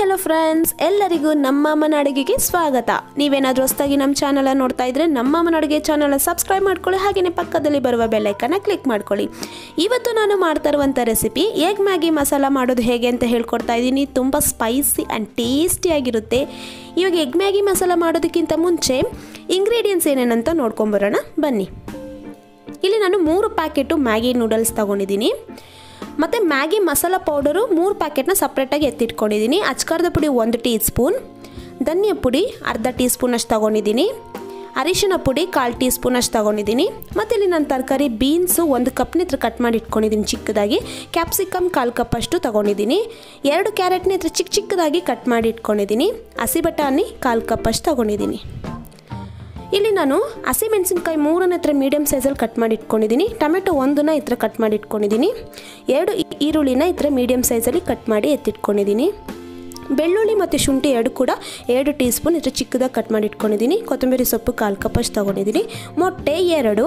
Hello friends, ಎಲ್ಲರಿಗೂ ನಮ್ಮ ಅಮ್ಮನ ಅಡುಗೆಗೆ ಸ್ವಾಗತ. ನೀವೇನಾದರೂ ಹೊಸದಾಗಿ ನಮ್ಮ ಚಾನಲ್ ನೋಡ್ತಾ ಇದ್ರೆ ನಮ್ಮ ಅಮ್ಮನ ಅಡುಗೆ ಚಾನಲ್ ಸಬ್ಸ್ಕ್ರೈಬ್ ಮಾಡ್ಕೊಳ್ಳಿ. ಹಾಗೆಯೇ ಪಕ್ಕದಲ್ಲಿ ಬರುವ ಬೆಲ್ ಐಕಾನ್ ಕ್ಲಿಕ್ ಮಾಡ್ಕೊಳ್ಳಿ. ಇವತ್ತು ನಾನು ಮಾಡ್ತಾ ಇರುವಂಥ ರೆಸಿಪಿ ಎಗ್ ಮ್ಯಾಗಿ ಮಸಾಲ ಮಾಡೋದು ಹೇಗೆ ಅಂತ ಹೇಳ್ಕೊಡ್ತಾ ಇದ್ದೀನಿ. ತುಂಬ ಸ್ಪೈಸಿ ಆ್ಯಂಡ್ ಟೇಸ್ಟಿಯಾಗಿರುತ್ತೆ. ಇವಾಗ ಎಗ್ ಮ್ಯಾಗಿ ಮಸಾಲ ಮಾಡೋದಕ್ಕಿಂತ ಮುಂಚೆ ಇಂಗ್ರೀಡಿಯೆಂಟ್ಸ್ ಏನೇನಂತ ನೋಡ್ಕೊಂಬರೋಣ ಬನ್ನಿ. ಇಲ್ಲಿ ನಾನು 3 ಪ್ಯಾಕೆಟು ಮ್ಯಾಗಿ ನೂಡಲ್ಸ್ ತೊಗೊಂಡಿದ್ದೀನಿ. ಮತ್ತು ಮ್ಯಾಗಿ ಮಸಾಲ ಪೌಡರು 3 ಪ್ಯಾಕೆಟ್ನ ಸಪ್ರೇಟಾಗಿ ಎತ್ತಿಟ್ಕೊಂಡಿದ್ದೀನಿ. ಅಚ್ಕಾರದ ಪುಡಿ 1 ಟೀ ಸ್ಪೂನ್, ಧನಿಯಾ ಪುಡಿ ಅರ್ಧ ಟೀ ಸ್ಪೂನಷ್ಟು ತೊಗೊಂಡಿದ್ದೀನಿ, ಅರಿಶಿನ ಪುಡಿ 1/4 ಟೀ ಸ್ಪೂನಷ್ಟು ತೊಗೊಂಡಿದ್ದೀನಿ. ಮತ್ತು ಇಲ್ಲಿ ನಾನು ತರಕಾರಿ ಬೀನ್ಸು 1 ಕಪ್ನ ಹತ್ರ ಕಟ್ ಮಾಡಿ ಇಟ್ಕೊಂಡಿದ್ದೀನಿ ಚಿಕ್ಕದಾಗಿ. ಕ್ಯಾಪ್ಸಿಕಮ್ 1/4 ಕಪ್ಪಷ್ಟು ತೊಗೊಂಡಿದ್ದೀನಿ. 2 ಕ್ಯಾರೆಟ್ನ ಹತ್ರ ಚಿಕ್ಕದಾಗಿ ಕಟ್ ಮಾಡಿ ಇಟ್ಕೊಂಡಿದ್ದೀನಿ. ಹಸಿ ಬಟಾಣಿ 1/4 ಕಪ್ಪಷ್ಟು ತೊಗೊಂಡಿದ್ದೀನಿ. ಇಲ್ಲಿ ನಾನು ಹಸಿಮೆಣಸಿನ್ಕಾಯಿ 3 ಹತ್ರ ಮೀಡಿಯಮ್ ಸೈಜಲ್ಲಿ ಕಟ್ ಮಾಡಿ ಇಟ್ಕೊಂಡಿದ್ದೀನಿ. ಟೊಮೆಟೊ 1ನ ಹತ್ರ ಕಟ್ ಮಾಡಿ ಇಟ್ಕೊಂಡಿದ್ದೀನಿ. 2 ಈರುಳ್ಳಿನ ಹತ್ರ ಮೀಡಿಯಮ್ ಸೈಜಲ್ಲಿ ಕಟ್ ಮಾಡಿ ಎತ್ತಿಟ್ಕೊಂಡಿದ್ದೀನಿ. ಬೆಳ್ಳುಳ್ಳಿ ಮತ್ತು ಶುಂಠಿ 2 ಕೂಡ 2 ಟೀ ಸ್ಪೂನ್ ಹತ್ರ ಚಿಕ್ಕದಾಗಿ ಕಟ್ ಮಾಡಿ ಇಟ್ಕೊಂಡಿದ್ದೀನಿ. ಕೊತ್ತಂಬರಿ ಸೊಪ್ಪು 1/4 ಕಪ್ಪಷ್ಟು ತೊಗೊಂಡಿದ್ದೀನಿ. ಮೊಟ್ಟೆ 2,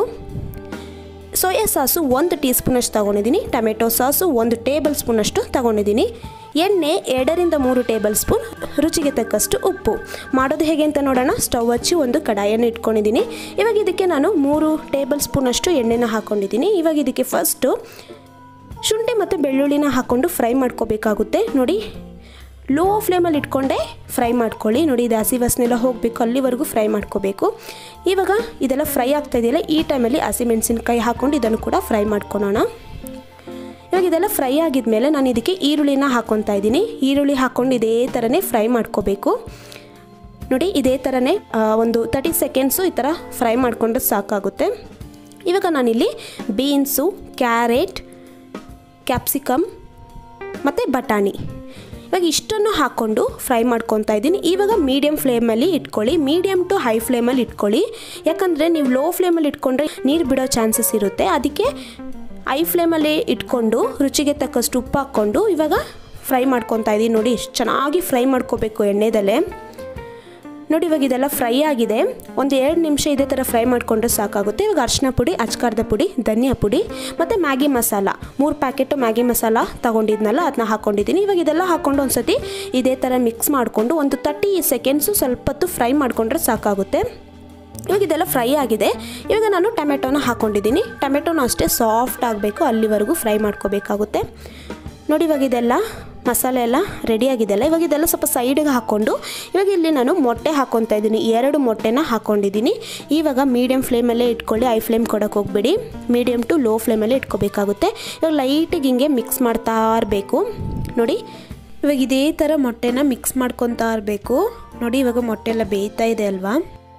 ಸೋಯಾ ಸಾಸು 1 ಟೀ ಸ್ಪೂನಷ್ಟು ತೊಗೊಂಡಿದ್ದೀನಿ. ಟೊಮೆಟೊ ಸಾಸು 1 ಟೇಬಲ್ ಸ್ಪೂನಷ್ಟು ತೊಗೊಂಡಿದ್ದೀನಿ. ಎಣ್ಣೆ 2-3 ಟೇಬಲ್ ಸ್ಪೂನ್, ರುಚಿಗೆ ತಕ್ಕಷ್ಟು ಉಪ್ಪು. ಮಾಡೋದು ಹೇಗೆ ಅಂತ ನೋಡೋಣ. ಸ್ಟವ್ ಹಚ್ಚಿ ಒಂದು ಕಡಾಯನ್ನು ಇಟ್ಕೊಂಡಿದ್ದೀನಿ. ಇವಾಗ ಇದಕ್ಕೆ ನಾನು 3 ಟೇಬಲ್ ಸ್ಪೂನಷ್ಟು ಎಣ್ಣೆನ ಹಾಕ್ಕೊಂಡಿದ್ದೀನಿ. ಇವಾಗ ಇದಕ್ಕೆ ಫಸ್ಟು ಶುಂಠಿ ಮತ್ತು ಬೆಳ್ಳುಳ್ಳಿನ ಹಾಕ್ಕೊಂಡು ಫ್ರೈ ಮಾಡ್ಕೋಬೇಕಾಗುತ್ತೆ. ನೋಡಿ, ಲೋ ಫ್ಲೇಮಲ್ಲಿ ಇಟ್ಕೊಂಡೆ ಫ್ರೈ ಮಾಡ್ಕೊಳ್ಳಿ. ನೋಡಿ, ಇದು ಹಸಿ ವಾಸನೆಲ್ಲ ಹೋಗಬೇಕು, ಅಲ್ಲಿವರೆಗೂ ಫ್ರೈ ಮಾಡ್ಕೋಬೇಕು. ಇವಾಗ ಇದೆಲ್ಲ ಫ್ರೈ ಆಗ್ತಾ ಇದೆಯಲ್ಲ, ಈ ಟೈಮಲ್ಲಿ ಹಸಿಮೆಣಸಿನ್ಕಾಯಿ ಹಾಕ್ಕೊಂಡು ಇದನ್ನು ಕೂಡ ಫ್ರೈ ಮಾಡ್ಕೊಳ್ಳೋಣ. ಇವಾಗ ಇದೆಲ್ಲ ಫ್ರೈ ಆಗಿದ್ಮೇಲೆ ನಾನು ಇದಕ್ಕೆ ಈರುಳ್ಳಿನ ಹಾಕ್ಕೊತಾ ಇದ್ದೀನಿ. ಈರುಳ್ಳಿ ಹಾಕ್ಕೊಂಡು ಇದೇ ಥರನೇ ಫ್ರೈ ಮಾಡ್ಕೋಬೇಕು. ನೋಡಿ, ಇದೇ ಥರನೇ ಒಂದು 30 ಸೆಕೆಂಡ್ಸು ಈ ಥರ ಫ್ರೈ ಮಾಡಿಕೊಂಡ್ರೆ ಸಾಕಾಗುತ್ತೆ. ಇವಾಗ ನಾನಿಲ್ಲಿ ಬೀನ್ಸು, ಕ್ಯಾರೆಟ್, ಕ್ಯಾಪ್ಸಿಕಮ್ ಮತ್ತು ಬಟಾಣಿ ಇವಾಗ ಇಷ್ಟನ್ನು ಹಾಕ್ಕೊಂಡು ಫ್ರೈ ಮಾಡ್ಕೊತಾ ಇದ್ದೀನಿ. ಇವಾಗ ಮೀಡಿಯಮ್ ಫ್ಲೇಮಲ್ಲಿ ಇಟ್ಕೊಳ್ಳಿ. ಮೀಡಿಯಮ್ ಟು ಹೈ ಫ್ಲೇಮಲ್ಲಿ ಇಟ್ಕೊಳ್ಳಿ. ಯಾಕಂದರೆ ನೀವು ಲೋ ಫ್ಲೇಮಲ್ಲಿ ಇಟ್ಕೊಂಡ್ರೆ ನೀರು ಬಿಡೋ ಚಾನ್ಸಸ್ ಇರುತ್ತೆ. ಅದಕ್ಕೆ ಹೈ ಫ್ಲೇಮಲ್ಲಿ ಇಟ್ಕೊಂಡು ರುಚಿಗೆ ತಕ್ಕಷ್ಟು ಉಪ್ಪು ಹಾಕ್ಕೊಂಡು ಇವಾಗ ಫ್ರೈ ಮಾಡ್ಕೊತಾ ಇದ್ದೀನಿ. ನೋಡಿ, ಎಷ್ಟು ಚೆನ್ನಾಗಿ ಫ್ರೈ ಮಾಡ್ಕೋಬೇಕು ಎಣ್ಣೆದಲ್ಲೇ. ನೋಡಿ, ಇವಾಗ ಇದೆಲ್ಲ ಫ್ರೈ ಆಗಿದೆ. ಒಂದು 2 ನಿಮಿಷ ಇದೇ ಥರ ಫ್ರೈ ಮಾಡಿಕೊಂಡ್ರೆ ಸಾಕಾಗುತ್ತೆ. ಇವಾಗ ಅರಿಶಿನ ಪುಡಿ, ಅಚ್ಕಾರದ ಪುಡಿ, ಧನಿಯಾ ಪುಡಿ ಮತ್ತು Maggi masala 3 packet Maggi masala ತೊಗೊಂಡಿದ್ನಲ್ಲ, ಅದನ್ನ ಹಾಕ್ಕೊಂಡಿದ್ದೀನಿ. ಇವಾಗ ಇದೆಲ್ಲ ಹಾಕ್ಕೊಂಡು ಒಂದು ಸತಿ ಇದೇ ಥರ ಮಿಕ್ಸ್ ಮಾಡಿಕೊಂಡು ಒಂದು 30 ಸೆಕೆಂಡ್ಸು ಸ್ವಲ್ಪ ಹೊತ್ತು ಫ್ರೈ ಮಾಡಿಕೊಂಡ್ರೆ ಸಾಕಾಗುತ್ತೆ. ಇವಾಗ ಇದೆಲ್ಲ ಫ್ರೈ ಆಗಿದೆ. ಇವಾಗ ನಾನು ಟೊಮೆಟೊನ ಹಾಕ್ಕೊಂಡಿದ್ದೀನಿ. ಟೊಮೆಟೊನ ಅಷ್ಟೇ ಸಾಫ್ಟ್ ಆಗಬೇಕು, ಅಲ್ಲಿವರೆಗೂ ಫ್ರೈ ಮಾಡ್ಕೋಬೇಕಾಗುತ್ತೆ. ನೋಡಿ, ಇವಾಗ ಇದೆಲ್ಲ ಮಸಾಲೆ ಎಲ್ಲ ರೆಡಿಯಾಗಿದೆಲ್ಲ. ಇವಾಗ ಇದೆಲ್ಲ ಸ್ವಲ್ಪ ಸೈಡಿಗೆ ಹಾಕ್ಕೊಂಡು ಇವಾಗ ಇಲ್ಲಿ ನಾನು ಮೊಟ್ಟೆ ಹಾಕ್ಕೊತಾ ಇದ್ದೀನಿ. 2 ಮೊಟ್ಟೆನ ಹಾಕ್ಕೊಂಡಿದ್ದೀನಿ. ಇವಾಗ ಮೀಡಿಯಮ್ ಫ್ಲೇಮಲ್ಲೇ ಇಟ್ಕೊಳ್ಳಿ, ಹೈ ಫ್ಲೇಮ್ ಕೊಡೋಕೆ ಹೋಗಬೇಡಿ. ಮೀಡಿಯಮ್ ಟು ಲೋ ಫ್ಲೇಮಲ್ಲೇ ಇಟ್ಕೋಬೇಕಾಗುತ್ತೆ. ಇವಾಗ ಲೈಟಿಗೆ ಹಿಂಗೆ ಮಿಕ್ಸ್ ಮಾಡ್ತಾ ಇರಬೇಕು. ನೋಡಿ, ಇವಾಗ ಇದೇ ಥರ ಮೊಟ್ಟೆನ ಮಿಕ್ಸ್ ಮಾಡ್ಕೊತಾ ಇರಬೇಕು. ನೋಡಿ, ಇವಾಗ ಮೊಟ್ಟೆ ಎಲ್ಲ ಬೇಯ್ತಾ ಇದೆ ಅಲ್ವಾ.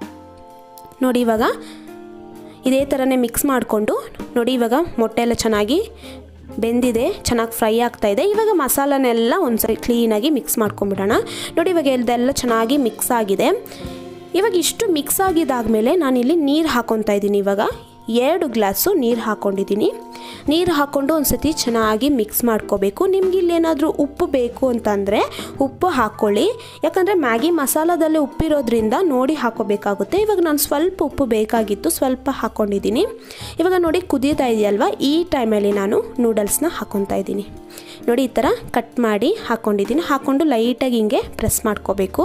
ನೋಡಿ, ಇವಾಗ ಇದೇ ಥರನೇ ಮಿಕ್ಸ್ ಮಾಡಿಕೊಂಡು ನೋಡಿ, ಇವಾಗ ಮೊಟ್ಟೆ ಎಲ್ಲ ಚೆನ್ನಾಗಿ ಬೆಂದಿದೆ, ಚೆನ್ನಾಗಿ ಫ್ರೈ ಆಗ್ತಾ ಇದೆ. ಇವಾಗ ಮಸಾಲನೆಲ್ಲ ಒಂದ್ಸರಿ ಕ್ಲೀನಾಗಿ ಮಿಕ್ಸ್ ಮಾಡ್ಕೊಂಬಿಡೋಣ. ನೋಡಿ, ಇವಾಗ ಇದೆಲ್ಲ ಚೆನ್ನಾಗಿ ಮಿಕ್ಸ್ ಆಗಿದೆ. ಇವಾಗ ಇಷ್ಟು ಮಿಕ್ಸ್ ಆಗಿದ್ದಾದಮೇಲೆ ನಾನಿಲ್ಲಿ ನೀರು ಹಾಕ್ಕೊತಾ ಇದ್ದೀನಿ. ಇವಾಗ 2 ಗ್ಲಾಸು ನೀರು ಹಾಕ್ಕೊಂಡಿದ್ದೀನಿ. ನೀರು ಹಾಕ್ಕೊಂಡು ಒಂದು ಸತಿ ಚೆನ್ನಾಗಿ ಮಿಕ್ಸ್ ಮಾಡ್ಕೋಬೇಕು. ನಿಮ್ಗೆ ಇಲ್ಲೇನಾದರೂ ಉಪ್ಪು ಬೇಕು ಅಂತಂದರೆ ಉಪ್ಪು ಹಾಕ್ಕೊಳ್ಳಿ. ಯಾಕಂದರೆ ಮ್ಯಾಗಿ ಮಸಾಲದಲ್ಲೇ ಉಪ್ಪಿರೋದ್ರಿಂದ ನೋಡಿ ಹಾಕ್ಕೋಬೇಕಾಗುತ್ತೆ. ಇವಾಗ ನಾನು ಸ್ವಲ್ಪ ಉಪ್ಪು ಬೇಕಾಗಿತ್ತು, ಸ್ವಲ್ಪ ಹಾಕ್ಕೊಂಡಿದ್ದೀನಿ. ಇವಾಗ ನೋಡಿ, ಕುದೀತಾ ಇದೆಯಲ್ವ, ಈ ಟೈಮಲ್ಲಿ ನಾನು ನೂಡಲ್ಸ್ನ ಹಾಕ್ಕೊತಾ ಇದ್ದೀನಿ. ನೋಡಿ, ಈ ಥರ ಕಟ್ ಮಾಡಿ ಹಾಕ್ಕೊಂಡಿದ್ದೀನಿ. ಹಾಕ್ಕೊಂಡು ಲೈಟಾಗಿ ಹಿಂಗೆ ಪ್ರೆಸ್ ಮಾಡ್ಕೋಬೇಕು.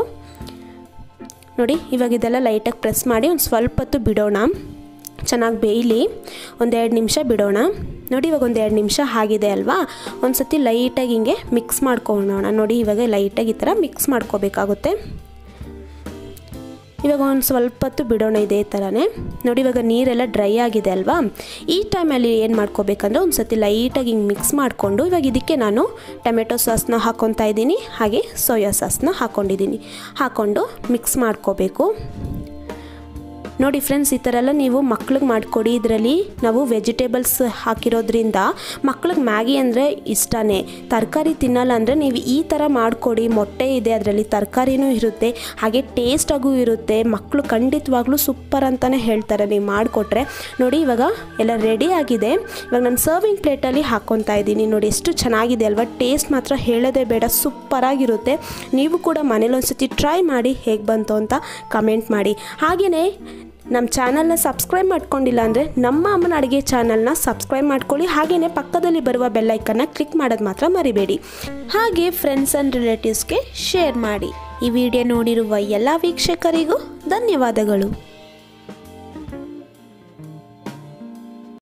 ನೋಡಿ, ಇವಾಗ ಇದೆಲ್ಲ ಲೈಟಾಗಿ ಪ್ರೆಸ್ ಮಾಡಿ ಒಂದು ಸ್ವಲ್ಪ ಹೊತ್ತು ಬಿಡೋಣ. ಚೆನ್ನಾಗಿ ಬೇಯಲಿ, ಒಂದು 2 ನಿಮಿಷ ಬಿಡೋಣ. ನೋಡಿ, ಇವಾಗ ಒಂದು 2 ನಿಮಿಷ ಆಗಿದೆ ಅಲ್ವಾ. ಒಂದು ಸತಿ ಲೈಟಾಗಿ ಹಿಂಗೆ ಮಿಕ್ಸ್ ಮಾಡ್ಕೊಳ್ಳೋಣ. ನೋಡಿ, ಇವಾಗ ಲೈಟಾಗಿ ಈ ಥರ ಮಿಕ್ಸ್ ಮಾಡ್ಕೋಬೇಕಾಗುತ್ತೆ. ಇವಾಗ ಒಂದು ಸ್ವಲ್ಪ ಹೊತ್ತು ಬಿಡೋಣ ಇದೇ ಥರನೇ. ನೋಡಿ, ಇವಾಗ ನೀರೆಲ್ಲ ಡ್ರೈ ಆಗಿದೆ ಅಲ್ವಾ. ಈ ಟೈಮಲ್ಲಿ ಏನು ಮಾಡ್ಕೋಬೇಕಂದ್ರೆ ಒಂದು ಸತಿ ಲೈಟಾಗಿ ಹಿಂಗೆ ಮಿಕ್ಸ್ ಮಾಡಿಕೊಂಡು ಇವಾಗ ಇದಕ್ಕೆ ನಾನು ಟೊಮೆಟೊ ಸಾಸ್ನ ಹಾಕ್ಕೊತಾ ಇದ್ದೀನಿ. ಹಾಗೆ ಸೋಯಾ ಸಾಸ್ನ ಹಾಕ್ಕೊಂಡಿದ್ದೀನಿ. ಹಾಕ್ಕೊಂಡು ಮಿಕ್ಸ್ ಮಾಡ್ಕೋಬೇಕು. ನೋಡಿ ಫ್ರೆಂಡ್ಸ್, ಈ ಥರ ಎಲ್ಲ ನೀವು ಮಕ್ಳಿಗೆ ಮಾಡಿಕೊಡಿ. ಇದರಲ್ಲಿ ನಾವು ವೆಜಿಟೇಬಲ್ಸ್ ಹಾಕಿರೋದ್ರಿಂದ ಮಕ್ಳಿಗೆ ಮ್ಯಾಗಿ ಅಂದರೆ ಇಷ್ಟನೇ. ತರಕಾರಿ ತಿನ್ನಲ್ಲ ಅಂದರೆ ನೀವು ಈ ಥರ ಮಾಡಿಕೊಡಿ. ಮೊಟ್ಟೆ ಇದೆ, ಅದರಲ್ಲಿ ತರಕಾರಿನೂ ಇರುತ್ತೆ, ಹಾಗೆ ಟೇಸ್ಟಾಗೂ ಇರುತ್ತೆ. ಮಕ್ಕಳು ಖಂಡಿತವಾಗ್ಲೂ ಸೂಪರ್ ಅಂತಲೇ ಹೇಳ್ತಾರೆ ನೀವು ಮಾಡಿಕೊಟ್ರೆ. ನೋಡಿ, ಇವಾಗ ಎಲ್ಲ ರೆಡಿ ಆಗಿದೆ. ಇವಾಗ ನಾನು ಸರ್ವಿಂಗ್ ಪ್ಲೇಟಲ್ಲಿ ಹಾಕ್ಕೊತಾ ಇದ್ದೀನಿ. ನೋಡಿ, ಎಷ್ಟು ಚೆನ್ನಾಗಿದೆ ಅಲ್ವಾ. ಟೇಸ್ಟ್ ಮಾತ್ರ ಹೇಳೋದೇ ಬೇಡ, ಸೂಪರಾಗಿರುತ್ತೆ. ನೀವು ಕೂಡ ಮನೇಲಿ ಒಂದ್ಸತಿ ಟ್ರೈ ಮಾಡಿ, ಹೇಗೆ ಬಂತು ಅಂತ ಕಮೆಂಟ್ ಮಾಡಿ. ಹಾಗೆಯೇ ನಮ್ಮ ಚಾನಲ್ನ ಸಬ್ಸ್ಕ್ರೈಬ್ ಮಾಡ್ಕೊಂಡಿಲ್ಲ ಅಂದರೆ ನಮ್ಮ ಅಮ್ಮನ ಅಡುಗೆ ಚಾನಲ್ನ ಸಬ್ಸ್ಕ್ರೈಬ್ ಮಾಡ್ಕೊಳ್ಳಿ. ಹಾಗೆಯೇ ಪಕ್ಕದಲ್ಲಿ ಬರುವ ಬೆಲ್ಲೈಕನ್ನ ಕ್ಲಿಕ್ ಮಾಡೋದು ಮಾತ್ರ ಮರಿಬೇಡಿ. ಹಾಗೆ ಫ್ರೆಂಡ್ಸ್ ಆ್ಯಂಡ್ ರಿಲೇಟಿವ್ಸ್ಗೆ ಶೇರ್ ಮಾಡಿ. ಈ ವಿಡಿಯೋ ನೋಡಿರುವ ಎಲ್ಲ ವೀಕ್ಷಕರಿಗೂ ಧನ್ಯವಾದಗಳು.